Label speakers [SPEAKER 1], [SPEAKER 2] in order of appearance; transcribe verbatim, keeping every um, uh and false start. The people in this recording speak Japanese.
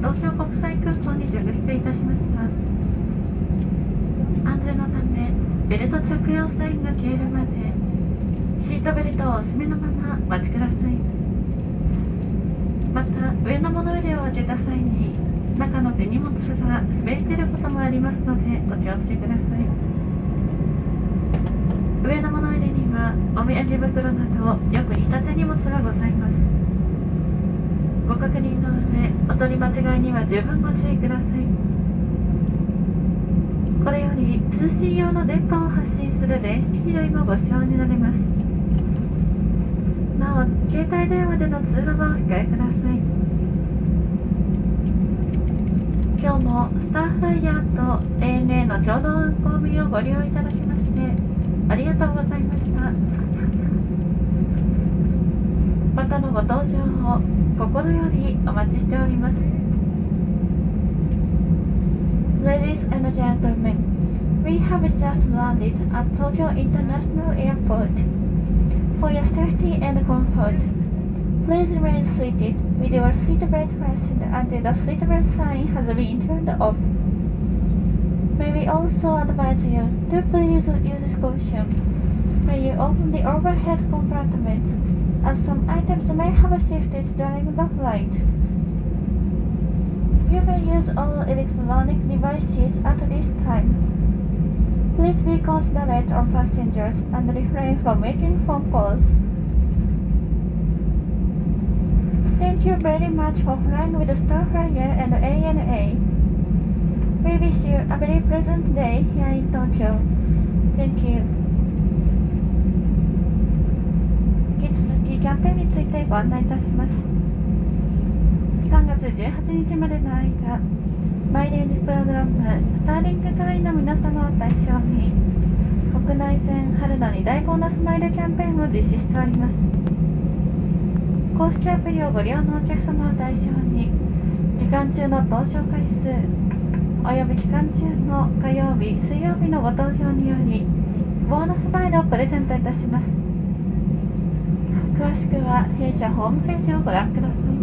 [SPEAKER 1] 東京国際空港に着陸いたしました。安全のためベルト着用サインが消えるまでシートベルトをお締めのままお待ちください。また上の物入れを開けた際に中の手荷物が滑り出ることもありますのでお気をつけください。上の物入れにはお土産袋などよく似た手荷物がございます。ご確認の上お取り間違いには十分ご注意ください。これより通信用の電波を発信する電子機類もご使用になれます。なお携帯電話での通話はお控えください。今日もスターフライヤーと エーエヌエー の共同運航便をご利用いただきましてありがとうございました。またのご搭乗を心よりお待ちしております。 Ladies and gentlemen, we have just landed at Tokyo International Airport. For your safety and comfort, please remain seated with your seatbelt fastened until the seatbelt sign has been turned off. May we also advise you to please use caution when you open the overhead compartment, as some items may have shifted during the flight. You may use all electronic devices at this time. Please be considerate of passengers and refrain from making phone calls. Thank you very much for flying with Starflyer and エーエヌエー. We wish you a very pleasant day here in Tokyo. Thank you. 引き続きキャンペーンについてご案内いたします。さんがつじゅうはちにちまでの間、マイレージプログラムスターリンク会員の皆様を対象に国内線春のに大ボーナスマイルキャンペーンを実施しております。公式アプリをご利用のお客様を対象に時間中の搭乗回数および期間中の火曜日水曜日のご搭乗によりボーナスマイルをプレゼントいたします。詳しくは弊社ホームページをご覧ください。